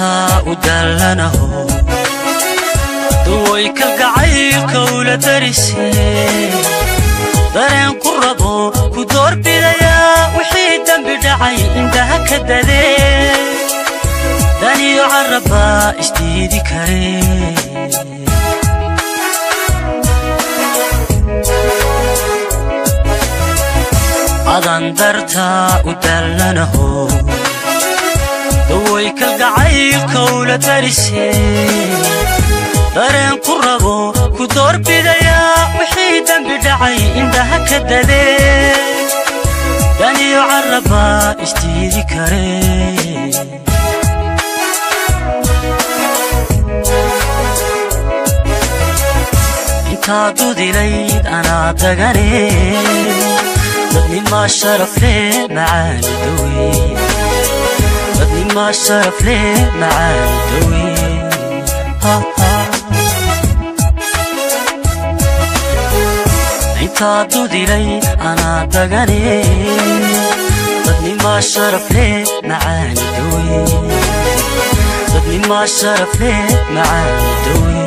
dartaa u dalanaho duway kalgacaylka ula darisay dareen ku rabo ku doorbidaya wixii dambi dhacay indaha ka dadee daniyo caraba isdiidi kare Adaan dartaa u dalanaho duway kalgacaylka ula darisay dareen ku rabo ku doorbidaya wixii dambi dhacay indaha ka dadee daniyo caraba isdiidi kare intaad u dilayd anaa dagane بدني ما شرف ليه معاني دوي بدني ما شرف ليه معاني دوي انت عدودي لي انا دقاني بدني ما شرف ليه معاني دوي بدني ما شرف ليه معاني دوي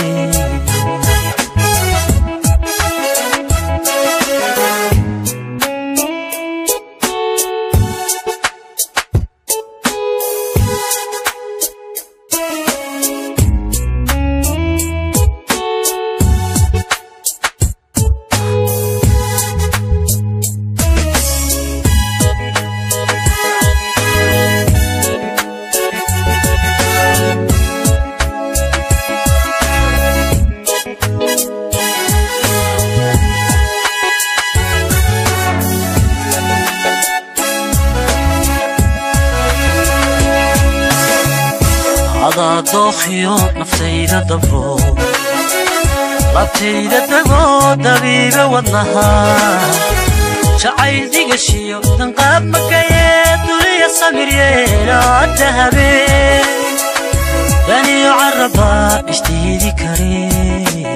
دوخيو نفتيدا دبو لابتيدا دغو دبيبا ودنها شعيل ديغشيو تنقاب مكايا دوليا صميريا الذهبي داني عربا اشتيدي كريم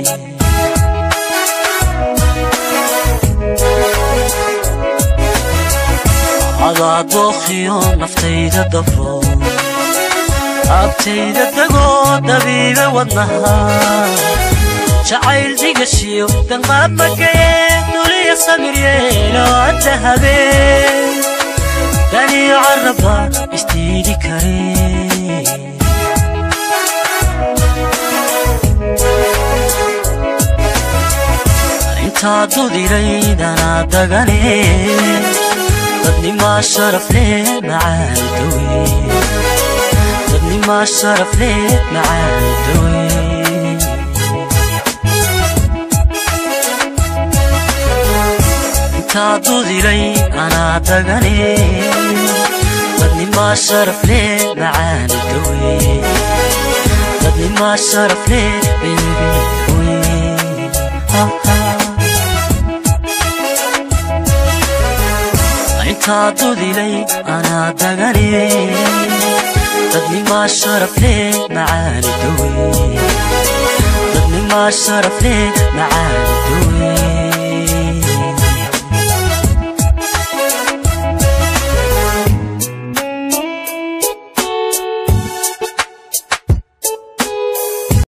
هذا دوخيو نفتيدا دبو abtayda dago dabiiba wadnaha jacayl digashiyo danqaab makaye duliya samiryeelo dahabe daniyo caraba istiidi kare intaad u diraydana dagane dadni maa sharaf leh macaani dawe ما شرف ليه معاني دوي انت عدودي لي انا دقاني بدني ما شرف ليه معاني دوي بدني ما شرف ليه بيبي دوي انت عدودي لي انا دقاني بدني ما شرف ليه معاني دوي بدني ما شرف ليه معاني